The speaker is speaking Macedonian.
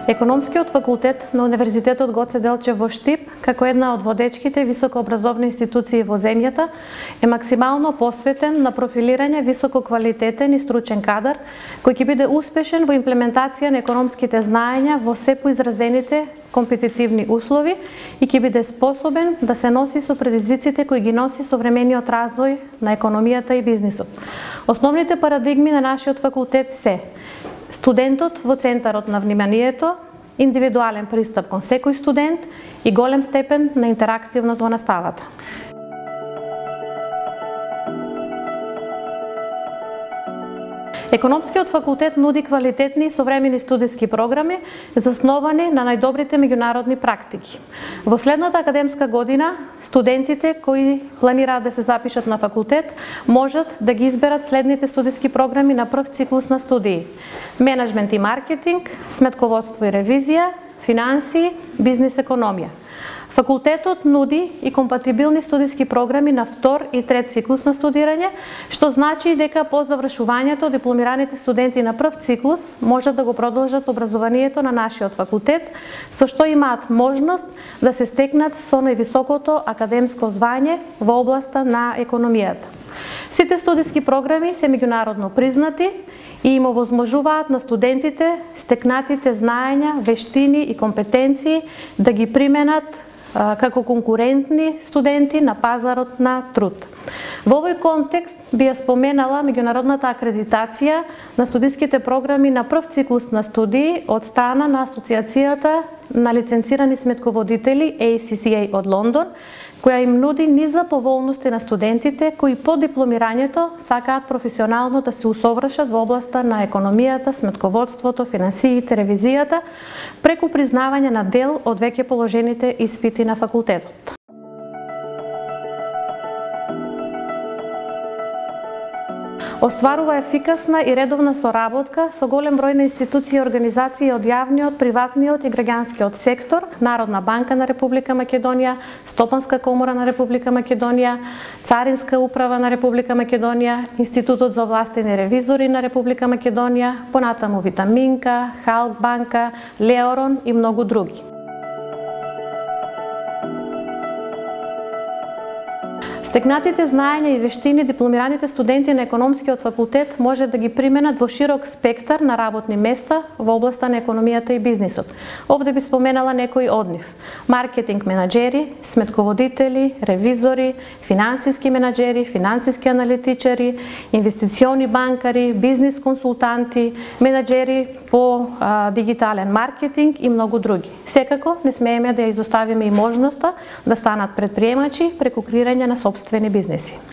Економскиот факултет на Универзитетот Гоце Делчев во Штип, како една од водечките високообразовни институции во земјата, е максимално посветен на профилирање висококвалитетен и стручен кадар, кој ќе биде успешен во имплементација на економските знаења во се поизразените компетитивни услови и ќе биде способен да се носи со предизвиците кои ги носи современиот развој на економијата и бизнисот. Основните парадигми на нашиот факултет се: студентот во центарот на вниманието, индивидуален пристап кон секој студент и голем степен на интерактивност во наставата. Економскиот факултет нуди квалитетни и современи студиски програми засновани на најдобрите меѓународни практики. Во следната академска година, студентите кои планираат да се запишат на факултет можат да ги изберат следните студиски програми на прв циклус на студии: менеджмент и маркетинг, сметководство и ревизија, финансии, бизнис економија. Факултетот нуди и компатибилни студиски програми на втор и трет циклус на студирање, што значи дека по завршувањето дипломираните студенти на прв циклус можат да го продолжат образованието на нашиот факултет, со што имаат можност да се стекнат со највисокото академско звање во областа на економијата. Сите студиски програми се меѓународно признати и им овозможуваат на студентите стекнатите знаења, вештини и компетенции да ги применат како конкурентни студенти на пазарот на труд. Во овој контекст би ја споменала меѓународната акредитација на студиските програми на прв циклус на студии од страна на Асоциацијата на лиценцирани сметководители ACCA од Лондон, која им нуди низа поволности на студентите кои по дипломирањето сакаат професионално да се усовршат во областа на економијата, сметководството, финансиите, ревизијата, преку признавање на дел од веќе положените испити на факултетот. Остварува ефикасна и редовна соработка со голем број на институции и организации од јавниот, приватниот и граѓанскиот сектор, Народна банка на Република Македонија, Стопанска комора на Република Македонија, Царинска управа на Република Македонија, Институтот за овластени ревизори на Република Македонија, понатаму Витаминка, Халк банка, Леорон и многу други. Стекнатите знаења и вештини дипломираните студенти на економскиот факултет може да ги применат во широк спектар на работни места во областа на економијата и бизнисот. Овде би споменала некои од нив: маркетинг менаџери, сметководители, ревизори, финансиски менаџери, финансиски аналитичари, инвестициони банкари, бизнис консултанти, менаџери по дигитален маркетинг и многу други. Секако не смееме да ја изоставиме и можноста да станат предприемачи преку креирање на собствени бизнеси.